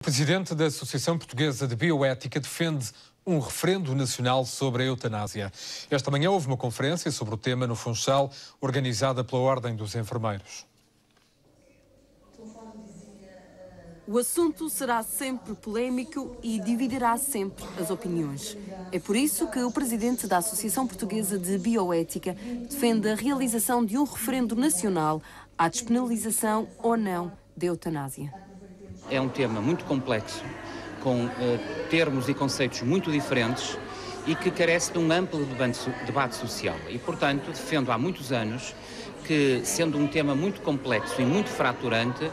Presidente da Associação Portuguesa de Bioética defende um referendo nacional sobre a eutanásia. Esta manhã houve uma conferência sobre o tema no Funchal, organizada pela Ordem dos Enfermeiros. O assunto será sempre polémico e dividirá sempre as opiniões. É por isso que o presidente da Associação Portuguesa de Bioética defende a realização de um referendo nacional à despenalização ou não da eutanásia. É um tema muito complexo, com termos e conceitos muito diferentes e que carece de um amplo debate social. E, portanto, defendo há muitos anos que, sendo um tema muito complexo e muito fraturante,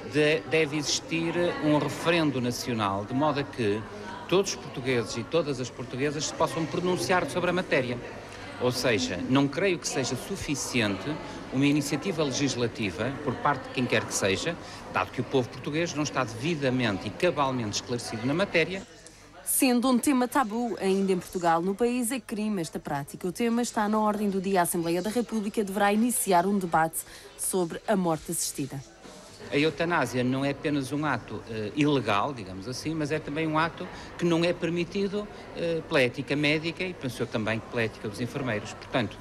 deve existir um referendo nacional, de modo a que todos os portugueses e todas as portuguesas se possam pronunciar sobre a matéria. Ou seja, não creio que seja suficiente uma iniciativa legislativa por parte de quem quer que seja, dado que o povo português não está devidamente e cabalmente esclarecido na matéria. Sendo um tema tabu ainda em Portugal, no país é crime esta prática. O tema está na ordem do dia. A Assembleia da República deverá iniciar um debate sobre a morte assistida. A eutanásia não é apenas um ato ilegal, digamos assim, mas é também um ato que não é permitido pela ética médica e penso eu também pela ética dos enfermeiros. Portanto,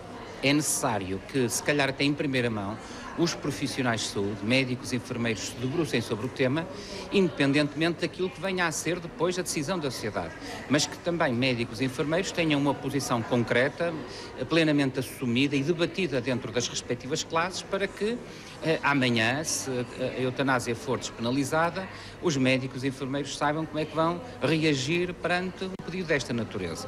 é necessário que, se calhar até em primeira mão, os profissionais de saúde, médicos e enfermeiros, se debrucem sobre o tema, independentemente daquilo que venha a ser depois a decisão da sociedade. Mas que também médicos e enfermeiros tenham uma posição concreta, plenamente assumida e debatida dentro das respectivas classes para que amanhã, se a eutanásia for despenalizada, os médicos e enfermeiros saibam como é que vão reagir perante um pedido desta natureza.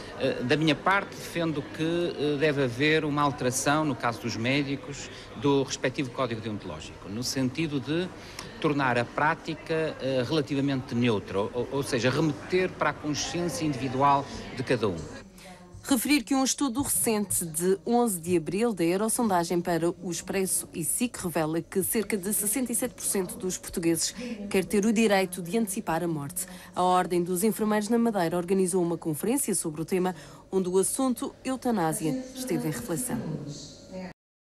Da minha parte, defendo que deve haver uma alteração, no caso dos médicos, do respectivo Código Deontológico, no sentido de tornar a prática relativamente neutra, ou seja, remeter para a consciência individual de cada um. Referir que um estudo recente de 11 de abril da Eurosondagem para o Expresso e SIC revela que cerca de 67% dos portugueses quer ter o direito de antecipar a morte. A Ordem dos Enfermeiros na Madeira organizou uma conferência sobre o tema, onde o assunto eutanásia esteve em reflexão.